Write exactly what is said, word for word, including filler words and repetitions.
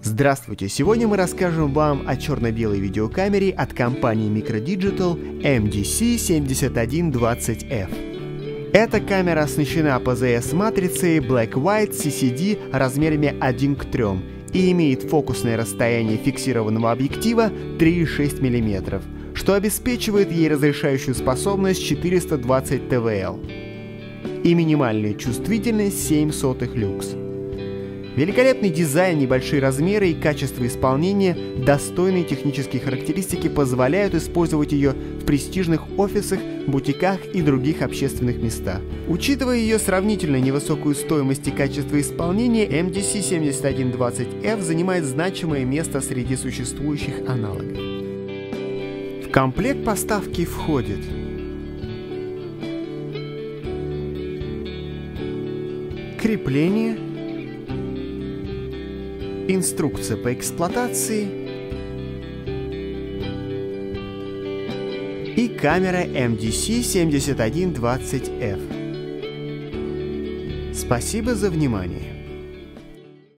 Здравствуйте! Сегодня мы расскажем вам о черно-белой видеокамере от компании Microdigital эм ди си семьдесят один двадцать эф. Эта камера оснащена пи зэ эс-матрицей Black-White си си ди размерами один к трем и имеет фокусное расстояние фиксированного объектива три и шесть десятых миллиметра, что обеспечивает ей разрешающую способность четыреста двадцать тэ вэ эл и минимальную чувствительность семь сотых люкс. Великолепный дизайн, небольшие размеры и качество исполнения, достойные технические характеристики позволяют использовать ее в престижных офисах, бутиках и других общественных местах. Учитывая ее сравнительно невысокую стоимость и качество исполнения, эм ди си семьдесят один двадцать эф занимает значимое место среди существующих аналогов. В комплект поставки входит крепление, инструкция по эксплуатации и камера эм ди си семьдесят один двадцать эф. Спасибо за внимание.